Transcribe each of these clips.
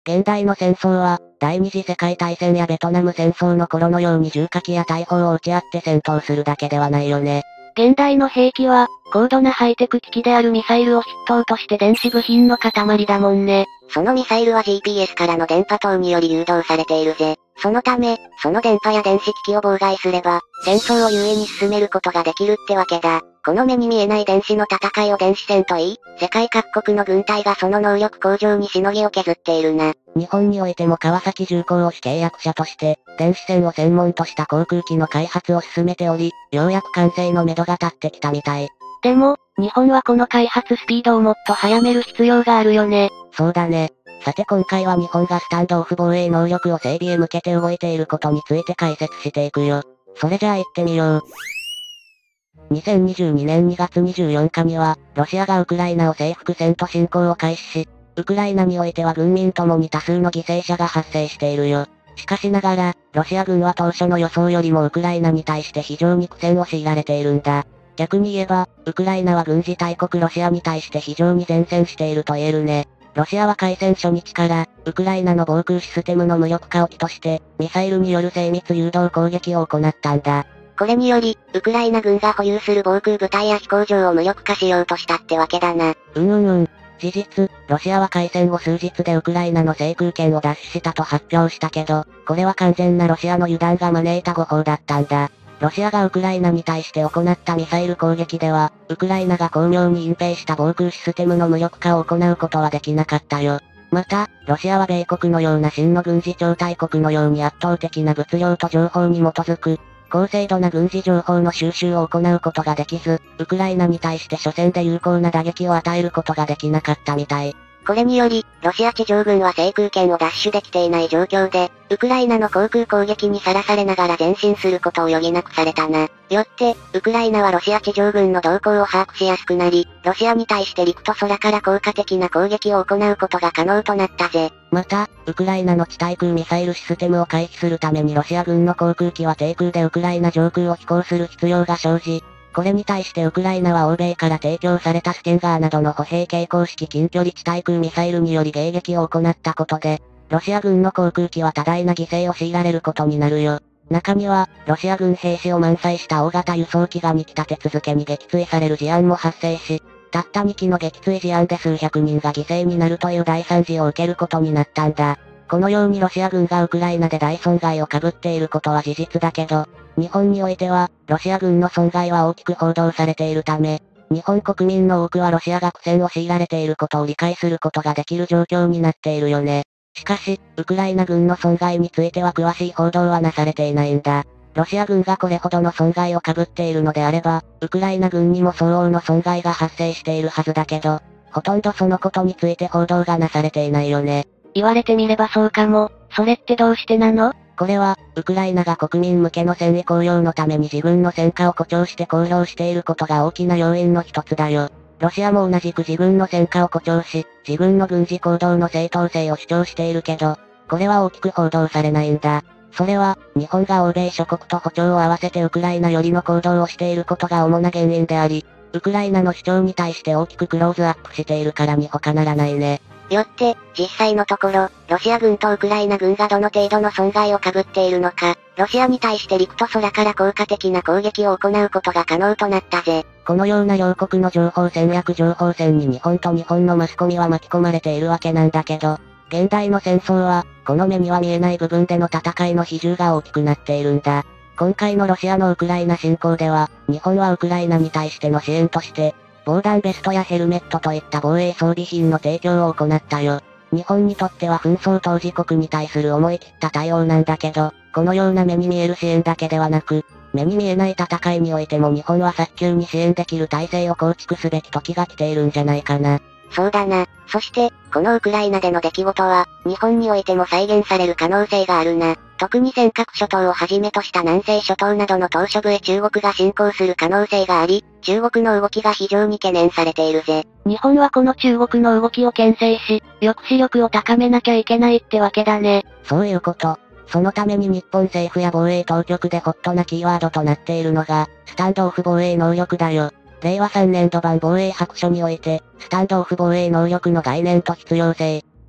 現代の戦争は、第二次世界大戦やベトナム戦争の頃のように重火器や大砲を撃ち合って戦闘するだけではないよね。 現代の兵器は、高度なハイテク機器であるミサイルを筆頭として電子部品の塊だもんね。 そのミサイルは GPS からの電波等により誘導されているぜ。そのため、その電波や電子機器を妨害すれば、戦争を優位に進めることができるってわけだ。この目に見えない電子の戦いを電子戦と言い、世界各国の軍隊がその能力向上にしのぎを削っているな。 日本においても川崎重工を主契約者として、電子戦を専門とした航空機の開発を進めており、ようやく完成のめどが立ってきたみたい。 でも、日本はこの開発スピードをもっと早める必要があるよね。 そうだね。さて今回は日本がスタンドオフ防衛能力を整備へ向けて動いていることについて解説していくよ。それじゃあ行ってみよう。2022年2月24日には、ロシアがウクライナを征服戦と侵攻を開始し、ウクライナにおいては軍民ともに多数の犠牲者が発生しているよ。しかしながら、ロシア軍は当初の予想よりもウクライナに対して非常に苦戦を強いられているんだ。逆に言えば、ウクライナは軍事大国ロシアに対して非常に善戦していると言えるね。ロシアは開戦初日から、ウクライナの防空システムの無力化を起として、ミサイルによる精密誘導攻撃を行ったんだ。 これにより、ウクライナ軍が保有する防空部隊や飛行場を無力化しようとしたってわけだな。 事実、ロシアは開戦後数日でウクライナの制空権を奪取したと発表したけど、これは完全なロシアの油断が招いた誤報だったんだ。ロシアがウクライナに対して行ったミサイル攻撃では、ウクライナが巧妙に隠蔽した防空システムの無力化を行うことはできなかったよ。また、ロシアは米国のような真の軍事超大国のように圧倒的な物量と情報に基づく、高精度な軍事情報の収集を行うことができず、ウクライナに対して初戦で有効な打撃を与えることができなかったみたい。 これにより、ロシア地上軍は制空権を奪取できていない状況で、ウクライナの航空攻撃にさらされながら前進することを余儀なくされたな。よって、ウクライナはロシア地上軍の動向を把握しやすくなり、ロシアに対して陸と空から効果的な攻撃を行うことが可能となったぜ。 また、ウクライナの地対空ミサイルシステムを回避するためにロシア軍の航空機は低空でウクライナ上空を飛行する必要が生じ、これに対してウクライナは欧米から提供されたステンガーなどの歩兵携行式近距離地対空ミサイルにより迎撃を行ったことで、ロシア軍の航空機は多大な犠牲を強いられることになるよ。中には、ロシア軍兵士を満載した大型輸送機が2機立て続けに撃墜される事案も発生し、たった2機の撃墜事案で数百人が犠牲になるという大惨事を受けることになったんだ。このようにロシア軍がウクライナで大損害を被っていることは事実だけど、日本においては、ロシア軍の損害は大きく報道されているため、日本国民の多くはロシアが苦戦を強いられていることを理解することができる状況になっているよね。しかし、ウクライナ軍の損害については詳しい報道はなされていないんだ。ロシア軍がこれほどの損害を被っているのであれば、ウクライナ軍にも相応の損害が発生しているはずだけど、ほとんどそのことについて報道がなされていないよね。 言われてみればそうかも。それってどうしてなの？ これは、ウクライナが国民向けの戦意高揚のために自分の戦果を誇張して公表していることが大きな要因の一つだよ。ロシアも同じく自分の戦果を誇張し、自分の軍事行動の正当性を主張しているけど、これは大きく報道されないんだ。それは、日本が欧米諸国と歩調を合わせてウクライナ寄りの行動をしていることが主な原因であり、ウクライナの主張に対して大きくクローズアップしているからに他ならないね。 よって、実際のところ、ロシア軍とウクライナ軍がどの程度の損害を被っているのか、ロシアに対して陸と空から効果的な攻撃を行うことが可能となったぜ。 このような両国の情報戦略情報戦に日本と日本のマスコミは巻き込まれているわけなんだけど、現代の戦争は、この目には見えない部分での戦いの比重が大きくなっているんだ。今回のロシアのウクライナ侵攻では、日本はウクライナに対しての支援として、防弾ベストやヘルメットといった防衛装備品の提供を行ったよ。日本にとっては紛争当事国に対する思い切った対応なんだけど、このような目に見える支援だけではなく、目に見えない戦いにおいても日本は早急に支援できる体制を構築すべき時が来ているんじゃないかな。 そうだな。そして、このウクライナでの出来事は、日本においても再現される可能性があるな。特に尖閣諸島をはじめとした南西諸島などの島嶼部へ中国が侵攻する可能性があり、中国の動きが非常に懸念されているぜ。 日本はこの中国の動きを牽制し、抑止力を高めなきゃいけないってわけだね。 そういうこと。そのために日本政府や防衛当局でホットなキーワードとなっているのが、スタンドオフ防衛能力だよ。令和3年度版防衛白書において、スタンドオフ防衛能力の概念と必要性、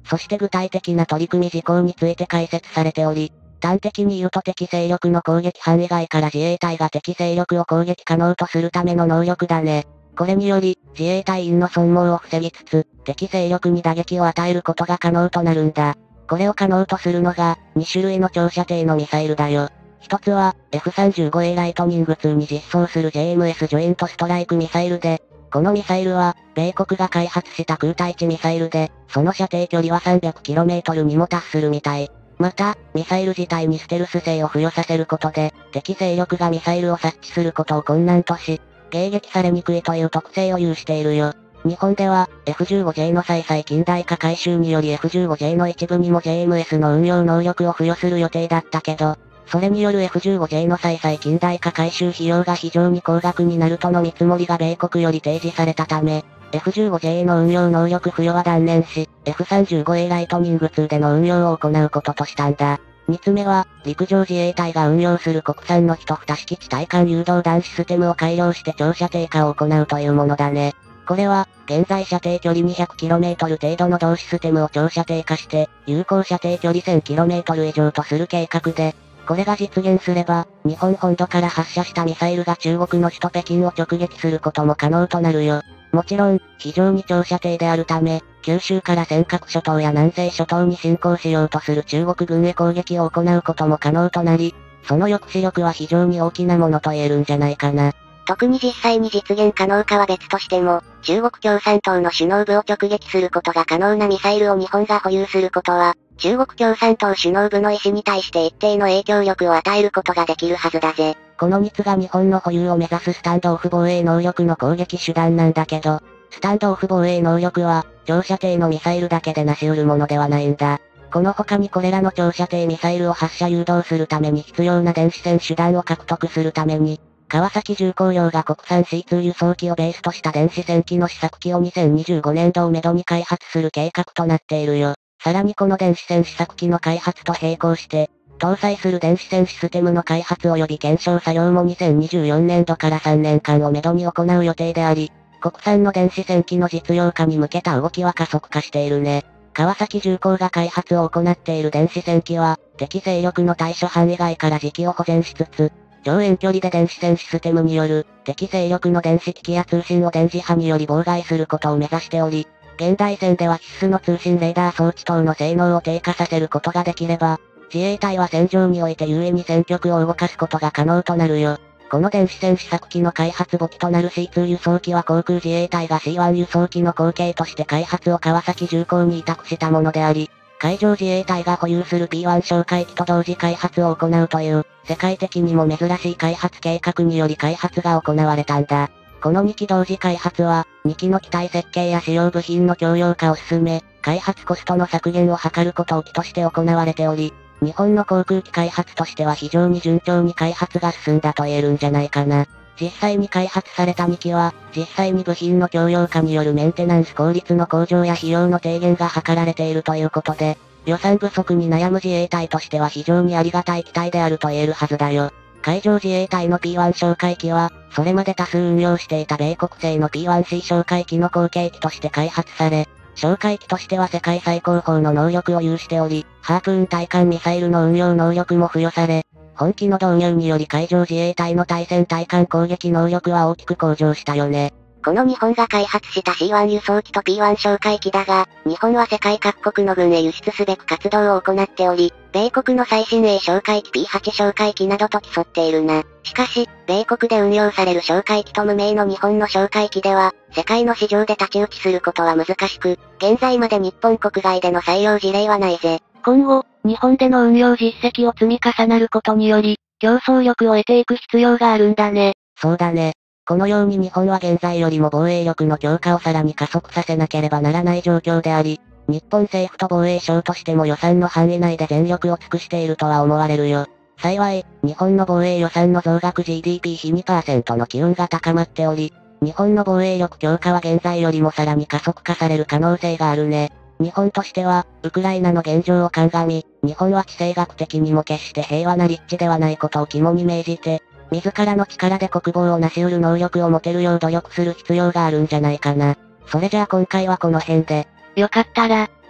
そして具体的な取り組み事項について解説されており、端的に言うと敵勢力の攻撃範囲外から自衛隊が敵勢力を攻撃可能とするための能力だね。これにより、自衛隊員の損耗を防ぎつつ、敵勢力に打撃を与えることが可能となるんだ。これを可能とするのが、2種類の長射程のミサイルだよ。一つは、F-35A ライトニング2に実装する JMS ジョイントストライクミサイルで、このミサイルは、米国が開発した空対地ミサイルで、その射程距離は 300km にも達するみたい。また、ミサイル自体にステルス性を付与させることで、敵勢力がミサイルを察知することを困難とし、迎撃されにくいという特性を有しているよ。日本では、F-15J の再々近代化改修により F-15J の一部にも JMS の運用能力を付与する予定だったけど、それによる F-15J の再々近代化改修費用が非常に高額になるとの見積もりが米国より提示されたため、F-15J の運用能力付与は断念し、F-35A ライトニング2での運用を行うこととしたんだ。2つ目は、陸上自衛隊が運用する国産の1蓋式地対艦誘導弾システムを改良して長射程化を行うというものだね。これは、現在射程距離 200km 程度の同システムを長射程化して、有効射程距離 1000km 以上とする計画で、これが実現すれば、日本本土から発射したミサイルが中国の首都北京を直撃することも可能となるよ。もちろん、非常に長射程であるため、九州から尖閣諸島や南西諸島に侵攻しようとする中国軍へ攻撃を行うことも可能となり、その抑止力は非常に大きなものと言えるんじゃないかな。 特に実際に実現可能かは別としても、中国共産党の首脳部を直撃することが可能なミサイルを日本が保有することは、中国共産党首脳部の意思に対して一定の影響力を与えることができるはずだぜ。 この2つが日本の保有を目指すスタンドオフ防衛能力の攻撃手段なんだけど、スタンドオフ防衛能力は、長射程のミサイルだけで成し得るものではないんだ。この他にこれらの長射程ミサイルを発射誘導するために必要な電子戦手段を獲得するために、川崎重工業が国産 C2 輸送機をベースとした電子戦機の試作機を2025年度をめどに開発する計画となっているよ。さらにこの電子戦試作機の開発と並行して、搭載する電子戦システムの開発及び検証作業も2024年度から3年間をめどに行う予定であり、国産の電子戦機の実用化に向けた動きは加速化しているね。川崎重工が開発を行っている電子戦機は、敵勢力の対処範囲外から時期を保全しつつ、超遠距離で電子戦システムによる、敵勢力の電子機器や通信を電磁波により妨害することを目指しており、現代戦では必須の通信レーダー装置等の性能を低下させることができれば、自衛隊は戦場において優位に戦局を動かすことが可能となるよ。この電子戦試作機の開発母機となる C2 輸送機は航空自衛隊が C1 輸送機の後継として開発を川崎重工に委託したものであり、海上自衛隊が保有する P1 哨戒機と同時開発を行うという、世界的にも珍しい開発計画により開発が行われたんだ。この2機同時開発は、2機の機体設計や使用部品の共用化を進め、開発コストの削減を図ることを機として行われており、日本の航空機開発としては非常に順調に開発が進んだと言えるんじゃないかな。実際に開発された2機は、実際に部品の共用化によるメンテナンス効率の向上や費用の低減が図られているということで、予算不足に悩む自衛隊としては非常にありがたい機体であると言えるはずだよ。海上自衛隊の P1 哨戒機は、それまで多数運用していた米国製の P1C 哨戒機の後継機として開発され、哨戒機としては世界最高峰の能力を有しており、ハープーン対艦ミサイルの運用能力も付与され、本機の導入により海上自衛隊の対戦対艦攻撃能力は大きく向上したよね。 この日本が開発した C1 輸送機と P1 哨戒機だが、日本は世界各国の軍へ輸出すべく活動を行っており、米国の最新鋭哨戒機 P8 哨戒機などと競っているな。しかし、米国で運用される哨戒機と無名の日本の哨戒機では、世界の市場で太刀打ちすることは難しく、現在まで日本国外での採用事例はないぜ。 今後、日本での運用実績を積み重なることにより、競争力を得ていく必要があるんだね。 そうだね。このように日本は現在よりも防衛力の強化をさらに加速させなければならない状況であり、日本政府と防衛省としても予算の範囲内で全力を尽くしているとは思われるよ。幸い、日本の防衛予算の増額 GDP 比 2% の機運が高まっており、日本の防衛力強化は現在よりもさらに加速化される可能性があるね。日本としては、ウクライナの現状を鑑み、日本は地政学的にも決して平和な立地ではないことを肝に銘じて、自らの力で国防を成し得る能力を持てるよう努力する必要があるんじゃないかな。それじゃあ今回はこの辺で。 よかったら、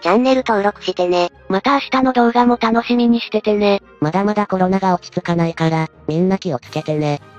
チャンネル登録してね。 また明日の動画も楽しみにしててね。 まだまだコロナが落ち着かないから、みんな気をつけてね。